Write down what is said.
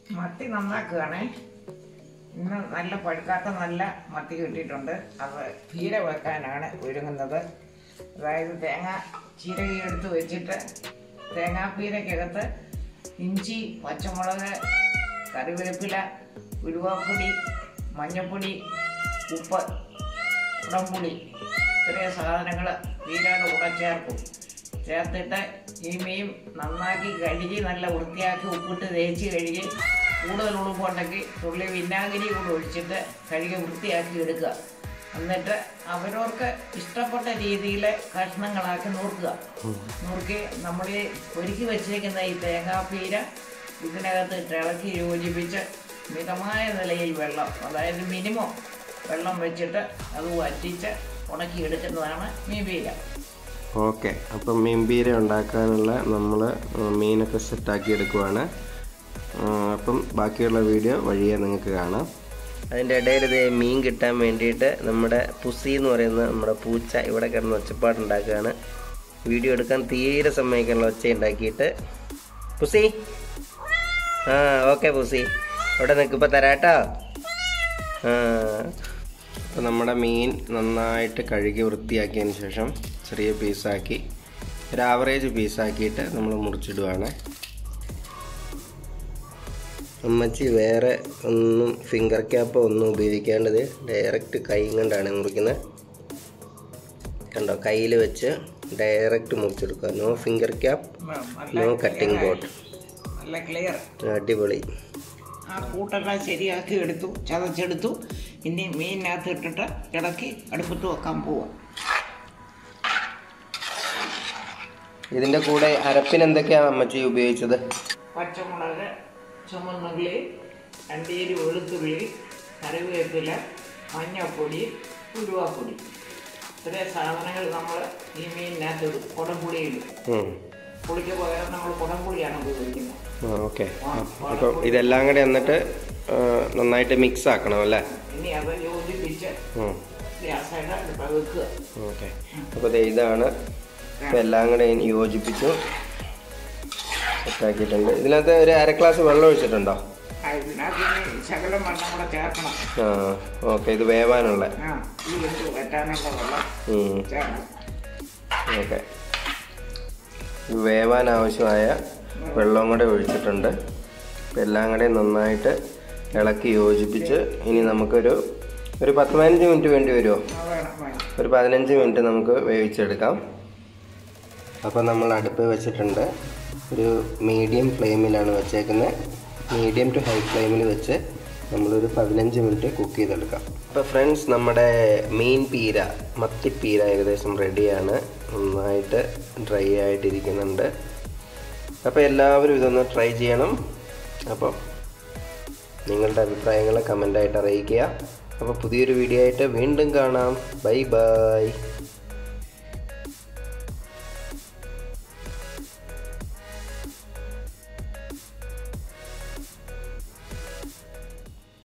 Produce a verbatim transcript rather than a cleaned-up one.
മത്തി നന്നാക്കുകയാണേ. ഇന്ന് നല്ല പഴുക്കാത്ത നല്ല മത്തി കിട്ടിയിട്ടുണ്ട്. അത് പീര വെക്കാനാണ് ഒരുങ്ങുന്നത്. അതായത് തേങ്ങ ചീരകി എടുത്ത് വെച്ചിട്ട് തേങ്ങാപ്പീരക്കകത്ത് ഇഞ്ചി, പച്ചമുളക്, കറിവേപ്പില, ഉലുവാപ്പൊടി, മഞ്ഞൾപ്പൊടി, ഉപ്പ്, ഉടമ്പുളി ഇത്രയും സാധനങ്ങൾ പീരയുടെ കൂടെ ചേർക്കും. ചേർത്തിട്ട് ഈ മീൻ നന്നാക്കി കഴുകി നല്ല വൃത്തിയാക്കി ഉപ്പിട്ട് തേച്ച് കഴുകി കൂടുതൽ ഉളുപ്പുണ്ടെങ്കിൽ തുള്ളി വിനാഗിരി കൂടെ ഒഴിച്ചിട്ട് കഴുകി വൃത്തിയാക്കി എടുക്കുക. എന്നിട്ട് അവരവർക്ക് ഇഷ്ടപ്പെട്ട രീതിയിൽ കഷ്ണങ്ങളാക്കി നുറുക്കുക. നുറുക്കി നമ്മൾ ഒരുക്കി വെച്ചേക്കുന്ന ഈ തേങ്ങാപ്പീര ഇതിനകത്ത് ഇളക്കി യോജിപ്പിച്ച് മിതമായ നിലയിൽ വെള്ളം, അതായത് മിനിമം വെള്ളം വെച്ചിട്ട് അത് വറ്റിച്ച് ഉണക്കി എടുക്കുന്നതാണ് മീൻ പീര. ഓക്കെ, അപ്പം മീൻ പീര ഉണ്ടാക്കാനുള്ള നമ്മൾ മീനൊക്കെ സെറ്റാക്കി എടുക്കുവാണ്. അപ്പം ബാക്കിയുള്ള വീഡിയോ വഴിയെ നിങ്ങൾക്ക് കാണാം. അതിൻ്റെ ഇടയിൽ ഇത് മീൻ കിട്ടാൻ വേണ്ടിയിട്ട് നമ്മുടെ പുസി എന്ന് പറയുന്ന നമ്മുടെ പൂച്ച ഇവിടെ കിടന്ന് ഒച്ചപ്പാടുണ്ടാക്കുകയാണ്. വീഡിയോ എടുക്കാൻ തീരെ സമ്മതിക്കാനുള്ള ഒച്ച ഉണ്ടാക്കിയിട്ട്. പുസി, ആ ഓക്കെ പുസി, ഇവിടെ നിൽക്കിപ്പോൾ തരാട്ടോ. ആ, അപ്പോൾ നമ്മുടെ മീൻ നന്നായിട്ട് കഴുകി വൃത്തിയാക്കിയതിന് ശേഷം ചെറിയ പീസാക്കി ഒരു ആവറേജ് പീസാക്കിയിട്ട് നമ്മൾ മുറിച്ചിടുവാണ്. അമ്മച്ചി വേറെ ഒന്നും ഫിംഗർ ക്യാപ്പോ ഒന്നും ഉപയോഗിക്കേണ്ടത് ഡയറക്റ്റ് കൈ കൊണ്ടാണ് മുറിക്കുന്നത്. കണ്ടോ, കയ്യിൽ വെച്ച് ഡയറക്റ്റ് മുറിച്ചെടുക്കുക. No finger cap, no cutting board. നല്ല ക്ലിയർ, അടിപൊളി. ആ കൂട്ടെല്ലാം ശരിയാക്കി എടുത്തു, ചതച്ചെടുത്തു. ഇനി മീനിനകത്ത് ഇട്ടിട്ട് ഇളക്കി അടുപ്പത്ത് വെക്കാൻ പോവാം. ഇതിൻ്റെ കൂടെ അരപ്പിന് എന്തൊക്കെയാണ് അമ്മച്ചി ഉപയോഗിച്ചത്? പച്ചമുളക്, ചുമന്നുള്ളി, അണ്ടിയേരി വെളുത്തുള്ളി, കറിവേപ്പില, മഞ്ഞൾപ്പൊടി, ഉലുവാപ്പൊടി ഇത്രയും സാധനങ്ങൾ നമ്മൾ ഈ മീനിനകത്ത് ഇടും. കുടംപുളി ഇടും. പുളിക്ക് പകരം നമ്മൾ കുടംപുളിയാണ് ഉപയോഗിക്കുന്നത്. ഓക്കെ, അപ്പോൾ ഇതെല്ലാം കൂടെ എന്നിട്ട് നന്നായിട്ട് മിക്സ് ആക്കണം അല്ലേ? ഇനി അത് യോജിപ്പിച്ച് ഗ്യാസൈഡ് അടുപ്പ് വെക്കുക. ഓക്കെ, അപ്പോൾ ഇതാണ് ഇപ്പോൾ എല്ലാം കൂടെ യോജിപ്പിച്ചു സെറ്റാക്കിയിട്ടുണ്ട്. ഇതിനകത്ത് ഒരു അര ഗ്ലാസ് വെള്ളം ഒഴിച്ചിട്ടുണ്ടോ? ശകലം വെള്ളം കൂടെ ചേർക്കണം. ആ ഓക്കെ, ഇത് വേവാനുള്ള വെട്ടാനുള്ള വെള്ളം. ഓക്കെ, വേവാൻ ആവശ്യമായ വെള്ളവും കൂടെ ഒഴിച്ചിട്ടുണ്ട്. അപ്പം എല്ലാം കൂടെ നന്നായിട്ട് ഇളക്കി യോജിപ്പിച്ച് ഇനി നമുക്കൊരു ഒരു പത്ത് പതിനഞ്ച് മിനിറ്റ് വേണ്ടി വരുമോ? ഒരു പതിനഞ്ച് മിനിറ്റ് നമുക്ക് വേവിച്ചെടുക്കാം. അപ്പോൾ നമ്മൾ അടുപ്പ് വെച്ചിട്ടുണ്ട്. ഒരു മീഡിയം ഫ്ലെയിമിലാണ് വെച്ചേക്കുന്നത്. മീഡിയം ടു ഹൈ ഫ്ലെയിമിൽ വെച്ച് നമ്മളൊരു പതിനഞ്ച് മിനിറ്റ് കുക്ക് ചെയ്തെടുക്കാം. അപ്പോൾ ഫ്രണ്ട്സ്, നമ്മുടെ മീൻ പീര, മത്തിപ്പീര ഏകദേശം റെഡിയാണ്. നന്നായിട്ട് ഡ്രൈ ആയിട്ടിരിക്കുന്നുണ്ട്. അപ്പോൾ എല്ലാവരും ഇതൊന്ന് ട്രൈ ചെയ്യണം. അപ്പോൾ നിങ്ങളുടെ അഭിപ്രായങ്ങൾ കമൻ്റായിട്ട് അറിയിക്കുക. അപ്പോൾ പുതിയൊരു വീഡിയോ ആയിട്ട് വീണ്ടും കാണാം. Bye by.